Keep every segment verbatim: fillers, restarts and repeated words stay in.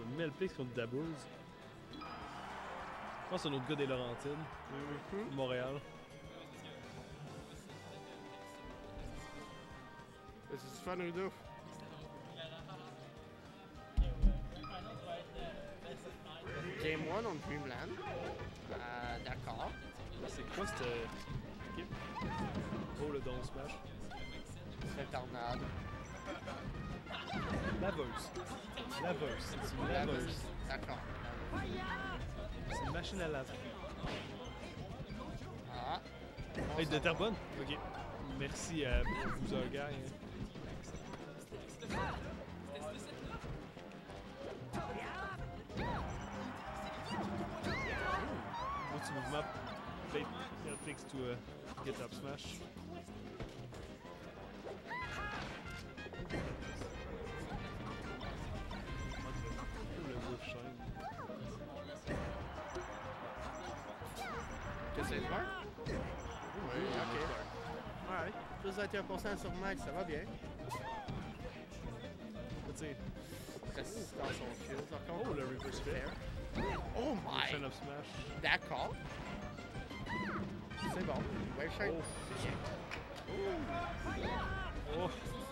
Melpix contre Dabuz. Je pense que c'est un autre gars des Laurentides. Mm-hmm. Montréal. This is fun to do. Game one on Dreamland. Euh, D'accord. C'est quoi cette équipe? Oh, le Don Smash. C'est Tornade. Laveuse. Laveuse. C'est une laveuse. D'accord. C'est une machine à laver. Ah. Hey, de Terrebonne? Ok. Merci à vous, un gars. Petit mouvement. Play Melpix to uh, get up smash. Le Wolf Shine. Que c'est smart? Oui, ok. Alright. Plus vingt et un pour cent sur max, ça va bien. Tu sais. Résistance au shield, par contre. Oh, le reverse fair. Oh my! Shine up smash. D'accord. C'est bon. Wave shine. Oh. C'est bien. Oh.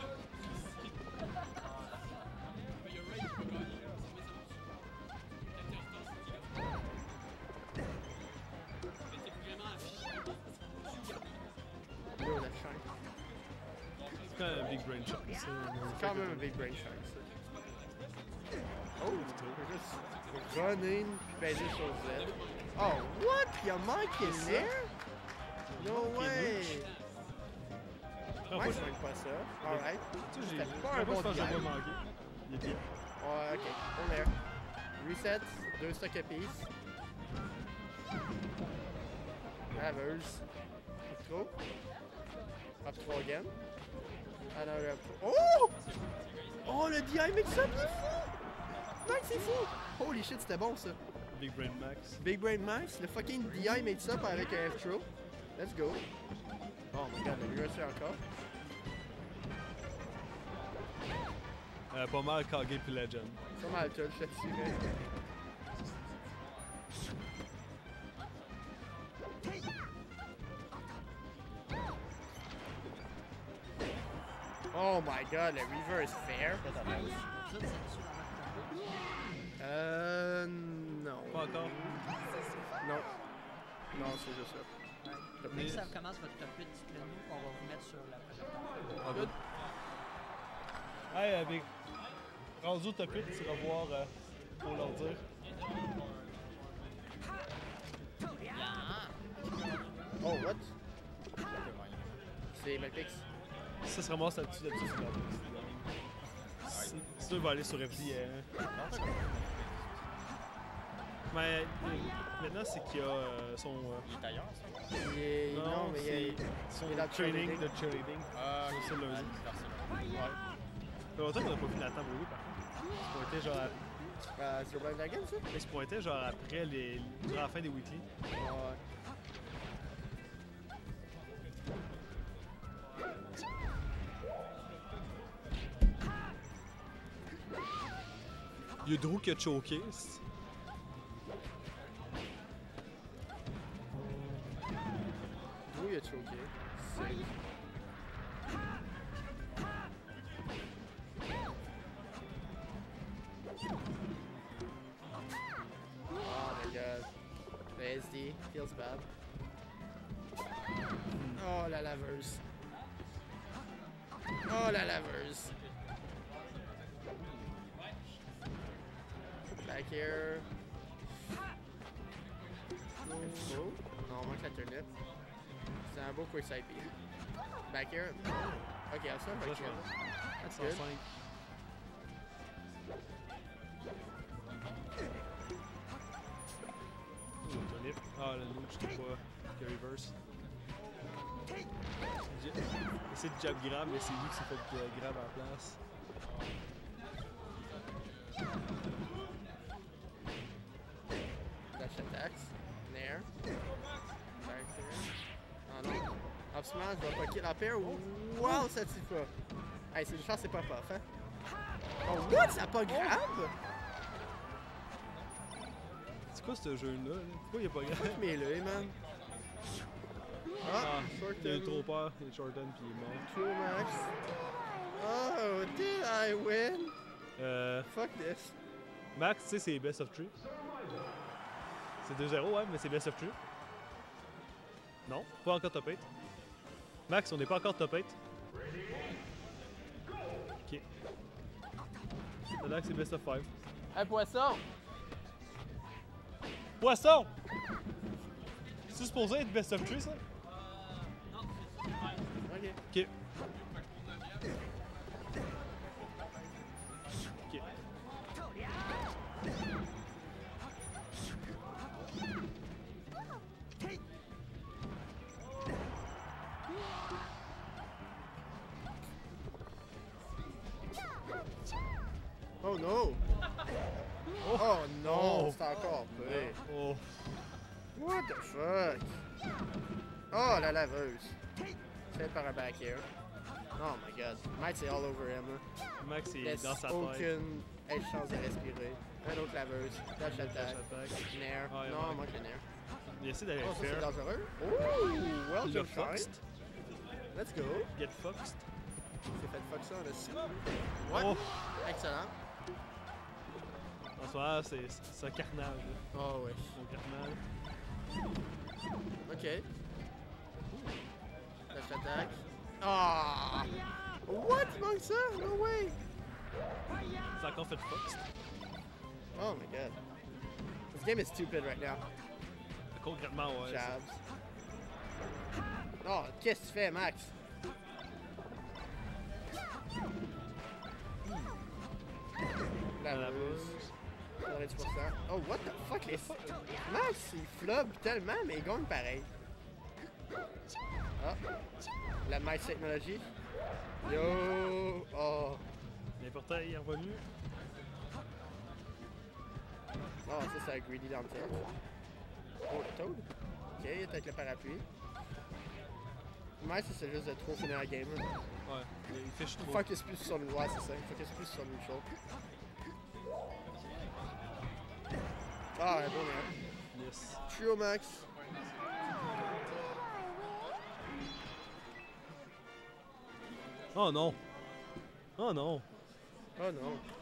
Yo, la shine. C'est quand même un big brain shot. C'est quand même un big brain shine, ça. Oh, je juste running puis peser sur Z. Oh, what? Il y a Mike in there? No way! Prends Ouais, pas je manque pas ça. Alright. Tu sais, j'ai C'était pas un bon je pense que design. j'ai pas manqué. Il est bien. Ouais, ok. On est. Reset, deux stocks apiece. Laveuse. Trop. Up trois again. Another up. Oh! Oh, le D I mix-up, il est fou! Max, c'est fou! Holy shit, c'était bon ça. Big Brain Max. Big Brain Max, le fucking D I mix-up avec un F-throw. Let's go. Oh my god, le U S A encore. Euh, pas mal Kage puis Legend. Pas mal touch là-dessus, mais... Oh my god, le reverse fair. Euh... non. Pas encore. Non. Non, c'est juste ça. Dès que ça commence votre top huit, dites-le nous, on va vous mettre sur la projecteur. Good. Hey, euh, Big. Rendu au top huit, tu vas voir euh, pour leur dire. Oh, what? C'est Melpix. Ça se ramasse là-dessus, là-dessus, c'est là-dessus. Si- Sinon, il va aller sur Repli. Euh... Mais euh, maintenant, c'est qu'il y a euh, son. Euh... Il est ailleurs, ça? Il est... Non, Non, mais il c'est est... son il est dans le training cheerleading. de cheerleading. Ah, C'est ça, ok. lundi. Ouais, Barcelone. Ouais. Ça fait longtemps qu'on n'a pas fini la table oui, par contre. Il se pointait genre, à- Euh, sur Blind Dragon, ça? il se pointait genre après les. Durant la fin des weekly. Ouais. Il y a Drew qui a choqué. c'est- Drew, il a choqué. C'est... Oh my god. Le S D feels bad. Oh, la laveuse. Oh, la laveuse. Back here. Oh. Non, on manque la turnip. C'est un beau quick side beat. Back here. Ok, ça, Ça, right je here. pense. That's good. cent cinq. Oh, Turnip. Ah, le loot, je sais pas. Le reverse. J'ai- C'est de jab grab, mais c'est lui qui s'est fait euh, grab à la place. Dash attacks. Nair. Back there. Oh non. Up smash, va pas kill up air. Wow, ça tue pas. Hey, c'est une chance, c'est pas puff, hein. Oh, what? Ça a pas grab? quoi ce jeu-là? Là? Pourquoi il est pas grand? Mais là, man. Ah, Ah, short il a eu term. trop peur, il est shorten puis il est mort. True max. Oh, did I win? Euh, Fuck this. Max, tu sais, c'est best of three. C'est deux zéro, ouais, mais c'est best of three. Non, pas encore top eight. Max, on n'est pas encore top eight. Ok. Là, c'est best of five. Hey, poisson! Poisson! C'est supposé être best of three, ça? Ok. Ok. Ok. Oh no! Oh, Oh non! Oh. C'est encore pire. oh. What the fuck? Oh, la laveuse. Fait par un back air. Oh my god. Mike, c'est all over him. Là. Max, il est Laisse dans sa tête. aucune hey, chance de respirer. Un autre laveuse. Dash attack. attack. Nair. Ouais, non, ouais. manque le nair. Il essaie d'aller Oh, ça c'est faire. dangereux. Oh, well Il done, a foxed. Let's go. Get foxed. C'est fait foxer en dessus. Ouais. Oh. Excellent. En ce moment, c'est c'est un carnage. là. Oh ouais. C'est un carnage. Ok. Dash attack. Ah! What? Il manque ça? No way! C'est encore fait foxed. Oh my god. This game is stupid right now. Concrètement, ouais. Jabs. Oh, qu'est-ce que tu fais, Max? La La ruse. bouse. quatre-vingt-dix pour cent. Oh, what the fuck? Les... Max, il flub tellement, mais il gagne pareil. Ah. La Mice Technology. Yo! Oh! Mais pourtant, il est revenu. Oh, ça, c'est un greedy dans le tête. Oh, le Toad. Ok, il est avec le parapluie. Mice, c'est juste de trop finir la game. là. Ouais, il fiche trop. Focus plus sur le. Ouais, c'est ça. Focus plus sur le neutral. Ah, un bon air. Yes. Trio Max. Oh non! Oh non! Oh non.